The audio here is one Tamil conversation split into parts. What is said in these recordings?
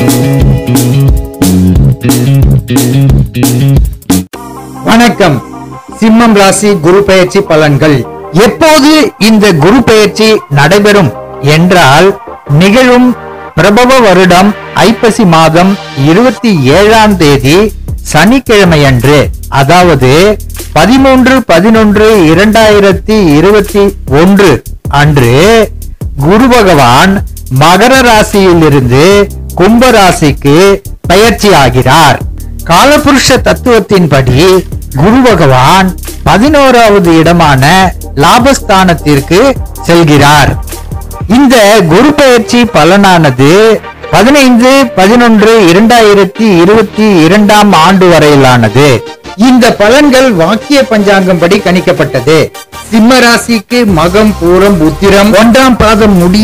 வணக்கம். சிம்மம் ராசி குரு பெயர்ச்சி பலன்கள். எப்போது இந்த குரு பெயர்ச்சி நடைபெறும் என்றால், நிகழும் பிரபவ வருடம் ஐப்பசி மாதம் 27ஆம் தேதி சனிக்கிழமையன்று, அதாவது 13/11/2021 அன்று குரு பகவான் மகர ராசியிலிருந்து கும்ப ராசிக்கு பெயர்ச்சி ஆகிறார். காலபுருஷ தத்துவத்தின்படி குரு பகவான் 11வது இடமான லாபஸ்தானத்திற்கு செல்கிறார். இந்த குரு பெயர்ச்சி பலனானது 15/11/2022 ஆண்டு வரையிலானது. இந்த பலன்கள் வாக்கிய பஞ்சாங்கம் படி கணிக்கப்பட்டது. சிம்ம ராசிக்கு மகம் பூரம் உத்திரம் 1ஆம் பாதம் முடிய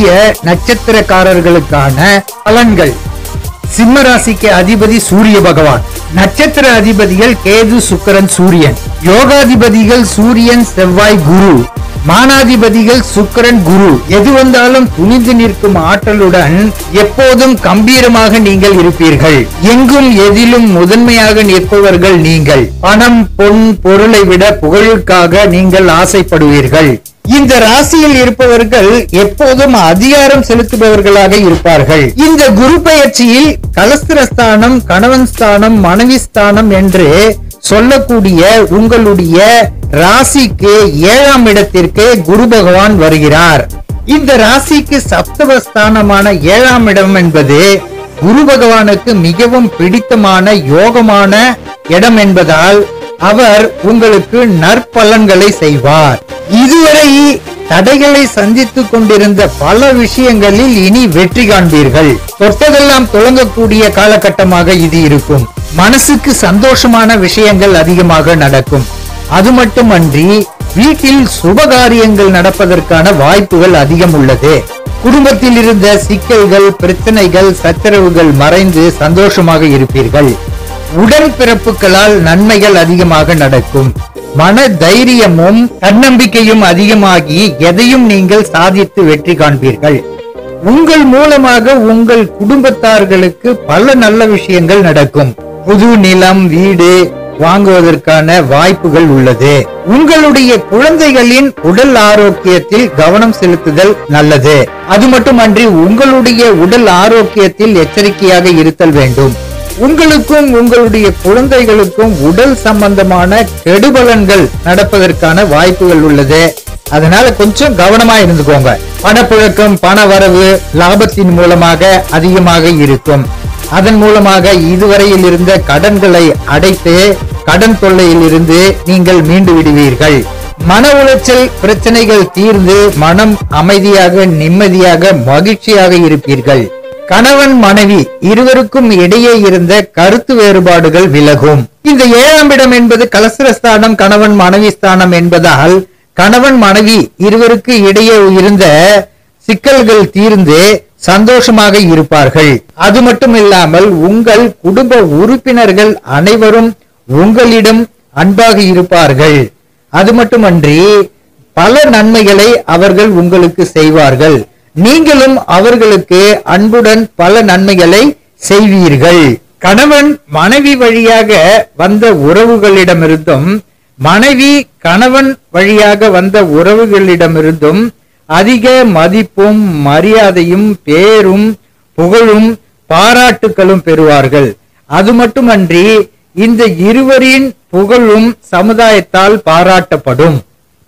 நட்சத்திரக்காரர்களுக்கான பலன்கள். சிம்ம ராசிக்கு அதிபதி சூரிய பகவான். நட்சத்திர அதிபதிகள் கேது, சுக்கிரன், சூரியன். யோகாதிபதிகள் சூரியன், செவ்வாய், குரு. மானாதிபதிகள் சுக்கிரன், குரு. எது வந்தாலும் துணிந்து நிற்கும் ஆற்றலுடன் எப்போதும் கம்பீரமாக நீங்கள் இருப்பீர்கள். எங்கும் எதிலும் முதன்மையாக நிற்பவர்கள் நீங்கள். பணம், பொன், பொருளை விட புகழுக்காக நீங்கள் ஆசைப்படுவீர்கள். இந்த ராசியில் இருப்பவர்கள் எப்போதும் அதிகாரம் செலுத்துபவர்களாக இருப்பார்கள். இந்த குரு பெயர்ச்சியில் கலஸ்திரஸ்தானம், கணவன் ஸ்தானம், மனைவி ஸ்தானம் என்று சொல்லக்கூடிய உங்களுடைய ராசிக்கு 7ஆம் இடத்திற்கு குரு பகவான் வருகிறார். இந்த ராசிக்கு சப்தமஸ்தானமான 7ஆம் இடம் என்பது குரு பகவானுக்கு மிகவும் பிடித்தமான யோகமான இடம் என்பதால் அவர் உங்களுக்கு நற்பலன்களை செய்வார். இதுவரை தடைகளை சந்தித்துக் கொண்டிருந்த பல விஷயங்களில் இனி வெற்றி காண்பீர்கள். தொட்டதெல்லாம் தொடங்கக்கூடிய காலகட்டமாக இது இருக்கும். மனசுக்கு சந்தோஷமான விஷயங்கள் அதிகமாக நடக்கும். அது மட்டுமன்றி வீட்டில் சுபகாரியங்கள் நடப்பதற்கான வாய்ப்புகள் அதிகம் உள்ளது. குடும்பத்தில் இருந்த சிக்கல்கள், பிரச்சனைகள், சச்சரவுகள் மறைந்து சந்தோஷமாக இருப்பீர்கள். உடன் பிறப்புகளால் நன்மைகள் அதிகமாக நடக்கும். மன தைரியமும் தன்னம்பிக்கையும் அதிகமாகி எதையும் நீங்கள் சாதித்து வெற்றி காண்பீர்கள். உங்கள் மூலமாக உங்கள் குடும்பத்தார்களுக்கு பல நல்ல விஷயங்கள் நடக்கும். புது நிலம், வீடு வாங்குவதற்கான வாய்ப்புகள் உள்ளது. உங்களுடைய குழந்தைகளின் உடல் ஆரோக்கியத்தில் கவனம் செலுத்துதல் நல்லது. அது மட்டுமன்றி உங்களுடைய உடல் ஆரோக்கியத்தில் எச்சரிக்கையாக இருத்தல் வேண்டும். உங்களுக்கும் உங்களுடைய குழந்தைகளுக்கும் உடல் சம்பந்தமான கெடுபலன்கள் நடப்பதற்கான வாய்ப்புகள் உள்ளது. அதனால கொஞ்சம் கவனமா இருந்துக்கோங்க. பணப்புழக்கம், பண வரவு லாபத்தின் மூலமாக அதிகமாக இருக்கும். அதன் மூலமாக இதுவரையில் இருந்த கடன்களை அடைத்து கடன் தொல்லையில் இருந்து நீங்கள் மீண்டு விடுவீர்கள். மன உளைச்சல் பிரச்சனைகள் தீர்ந்து மனம் அமைதியாக, நிம்மதியாக, மகிழ்ச்சியாக இருப்பீர்கள். கணவன் மனைவி இருவருக்கும் இடையே இருந்த கருத்து வேறுபாடுகள் விலகும். இந்த 7ஆம் இடம் என்பது கலஸ்திரஸ்தானம், கணவன் மனைவி ஸ்தானம் என்பதால் கணவன் மனைவி இருவருக்கு இடையே இருந்த சிக்கல்கள் தீர்ந்து சந்தோஷமாக இருப்பார்கள். அது மட்டும் இல்லாமல் உங்கள் குடும்ப உறுப்பினர்கள் அனைவரும் உங்களிடம் அன்பாக இருப்பார்கள். அது மட்டுமன்றி பல நன்மைகளை அவர்கள் உங்களுக்கு செய்வார்கள். நீங்களும் அவர்களுக்கு அன்புடன் பல நன்மைகளை செய்வீர்கள். கணவன் மனைவி வழியாக வந்த உறவுகளிடமிருந்தும், மனைவி கணவன் வழியாக வந்த உறவுகளிடமிருந்தும் அதிக மதிப்பும் மரியாதையும் பேரும் புகழும் பாராட்டுகளும் பெறுவார்கள். அது மட்டுமன்றி இந்த இருவரின் புகழும் சமுதாயத்தால் பாராட்டப்படும்.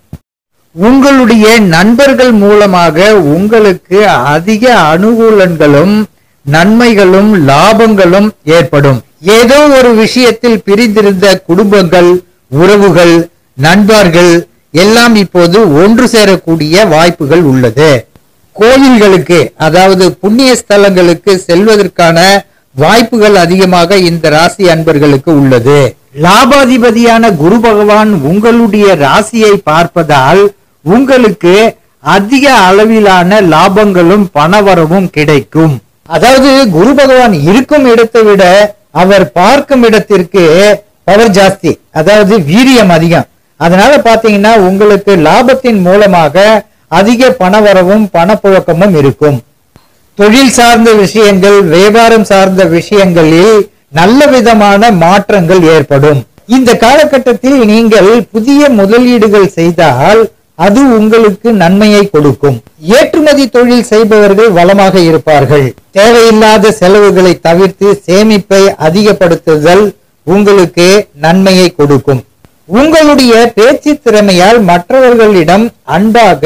உங்களுடைய நண்பர்கள் மூலமாக உங்களுக்கு அதிக அனுகூலங்களும் நன்மைகளும் லாபங்களும் ஏற்படும். ஏதோ ஒரு விஷயத்தில் பிரிந்திருந்த குடும்பங்கள், உறவுகள், நண்பர்கள் எல்லாம் இப்போது ஒன்று சேரக்கூடிய வாய்ப்புகள் உள்ளது. கோயில்களுக்கு, அதாவது புண்ணிய ஸ்தலங்களுக்கு செல்வதற்கான வாய்ப்புகள் அதிகமாக இந்த ராசி அன்பர்களுக்கு உள்ளது. லாபாதிபதியான குரு பகவான் உங்களுடைய ராசியை பார்ப்பதால் உங்களுக்கு அதிக அளவிலான லாபங்களும் பணவரவும் கிடைக்கும். அதாவது குரு பகவான் இருக்கும் இடத்தை விட அவர் பார்க்கும் இடத்திற்கு பவர் ஜாஸ்தி, அதாவது வீரியம் அதிகம். அதனால பாத்தீங்கன்னா உங்களுக்கு லாபத்தின் மூலமாக அதிக பணவரவும் பணப்புழக்கமும் இருக்கும். தொழில் சார்ந்த விஷயங்கள், வியாபாரம் சார்ந்த விஷயங்களில் நல்ல விதமான மாற்றங்கள் ஏற்படும். இந்த காலகட்டத்தில் நீங்கள் புதிய முதலீடுகள் செய்தால் அது உங்களுக்கு நன்மையை கொடுக்கும். ஏற்றுமதி தொழில் செய்பவர்கள் வளமாக இருப்பார்கள். தேவையில்லாத செலவுகளை தவிர்த்து சேமிப்பை அதிகப்படுத்துதல் உங்களுக்கு நன்மையை கொடுக்கும். உங்களுடைய பேச்சு திறமையால் மற்றவர்களிடம் அன்பாக,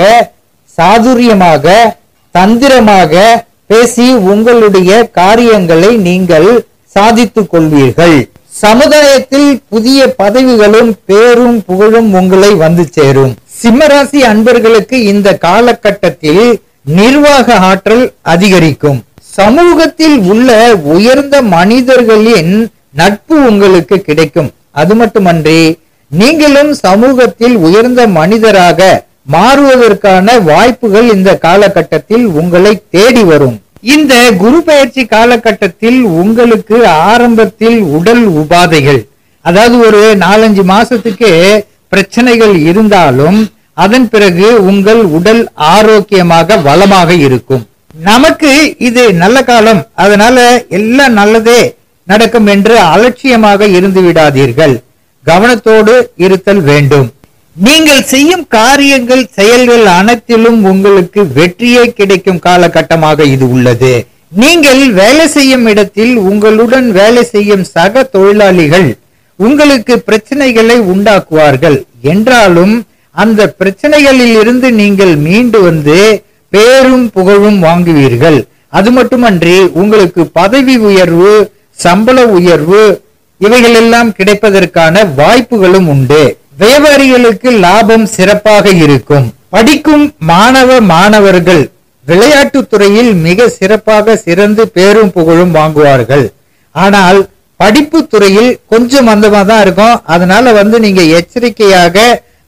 சாதுரியமாக, தந்திரமாக பேசி உங்களுடைய காரியங்களை நீங்கள் சாதித்துக் கொள்வீர்கள். சமுதாயத்தில் புதிய பதவிகளும் பேரும் புகழும் உங்களை வந்து சேரும். சிம்மராசி அன்பர்களுக்கு இந்த காலகட்டத்தில் நிர்வாக ஆற்றல் அதிகரிக்கும். சமூகத்தில் உள்ள உயர்ந்த மனிதர்களின் நட்பு உங்களுக்கு கிடைக்கும். அது மட்டுமன்றி நீங்களும் சமூகத்தில் உயர்ந்த மனிதராக மாறுவதற்கான வாய்ப்புகள் இந்த காலகட்டத்தில் உங்களை தேடி வரும். இந்த குரு பெயர்ச்சி காலகட்டத்தில் உங்களுக்கு ஆரம்பத்தில் உடல் உபாதைகள், அதாவது ஒரு 4-5 மாசத்துக்கு பிரச்சனைகள் இருந்தாலும் அதன் பிறகு உங்கள் உடல் ஆரோக்கியமாக வளமாக இருக்கும். நமக்கு இது நல்ல காலம், அதனால எல்லாம் நல்லதே நடக்கும் என்று அலட்சியமாக இருந்து விடாதீர்கள். கவனத்தோடு இருத்தல் வேண்டும். நீங்கள் செய்யும் காரியங்கள், செயல்கள் அனைத்திலும் உங்களுக்கு வெற்றியே கிடைக்கும் காலகட்டமாக இது உள்ளது. நீங்கள் வேலை செய்யும் இடத்தில் உங்களுடன் வேலை செய்யும் சக தொழிலாளிகள் உங்களுக்கு பிரச்சனைகளை உண்டாக்குவார்கள். என்றாலும் அந்த பிரச்சனைகளில் இருந்து நீங்கள் மீண்டு வந்து பேரும் புகழும் வாங்குவீர்கள். அது மட்டுமன்றி உங்களுக்கு பதவி உயர்வு, சம்பள உயர்வு இவைகள் எல்லாம் கிடைப்பதற்கான வாய்ப்புகளும் உண்டு. வியாபாரிகளுக்கு லாபம் சிறப்பாக இருக்கும். படிக்கும் மாணவர்கள் விளையாட்டு துறையில் மிக சிறப்பாக சிறந்து பேரும் புகழும் வாங்குவார்கள். ஆனால் படிப்பு துறையில் கொஞ்சம் மந்தமா தான் இருக்கும். அதனால நீங்க எச்சரிக்கையாக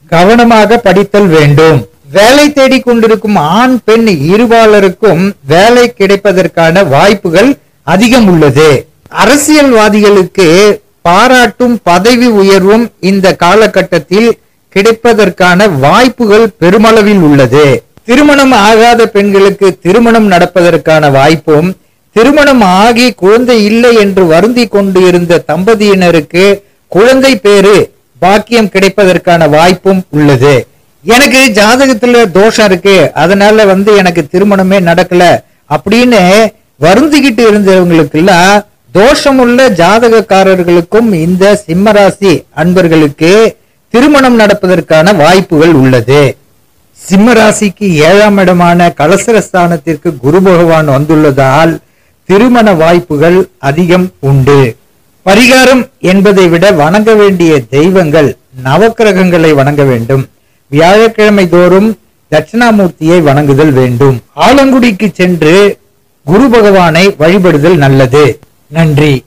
கவனமாக படித்தல் வேண்டும். வேலை தேடிக் கொண்டிருக்கும் ஆண் பெண் இருபாலருக்கும் வேலை கிடைப்பதற்கான வாய்ப்புகள் அதிகம் உள்ளது. அரசியல்வாதிகளுக்கு பாராட்டும் பதவி உயர்வும் இந்த காலகட்டத்தில் கிடைப்பதற்கான வாய்ப்புகள் பெருமளவில் உள்ளது. திருமணம் ஆகாத பெண்களுக்கு திருமணம் நடப்பதற்கான வாய்ப்பும், திருமணம் ஆகி குழந்தை இல்லை என்று வருந்தி கொண்டு இருந்த தம்பதியினருக்கு குழந்தை பேரு பாக்கியம் கிடைப்பதற்கான வாய்ப்பும் உள்ளது. எனக்கு ஜாதகத்துல தோஷம் இருக்கு, அதனால எனக்கு திருமணமே நடக்கல அப்படின்னு வருந்திக்கிட்டு இருந்தவங்களுக்கெல்லாம் தோஷமுள்ள ஜாதகக்காரர்களுக்கும் இந்த சிம்மராசி அன்பர்களுக்கு திருமணம் நடப்பதற்கான வாய்ப்புகள் உள்ளது. சிம்மராசிக்கு 7ஆம் இடமான கலசரஸ்தானத்திற்கு குரு பகவான் வந்துள்ளதால் திருமண வாய்ப்புகள் அதிகம் உண்டு. பரிகாரம் என்பதை விட வணங்க வேண்டிய தெய்வங்கள், நவக்கிரகங்களை வணங்க வேண்டும். வியாழக்கிழமை தோறும் தட்சிணாமூர்த்தியை வணங்குதல் வேண்டும். ஆலங்குடிக்கு சென்று குரு பகவானை வழிபடுதல் நல்லது. நன்றி.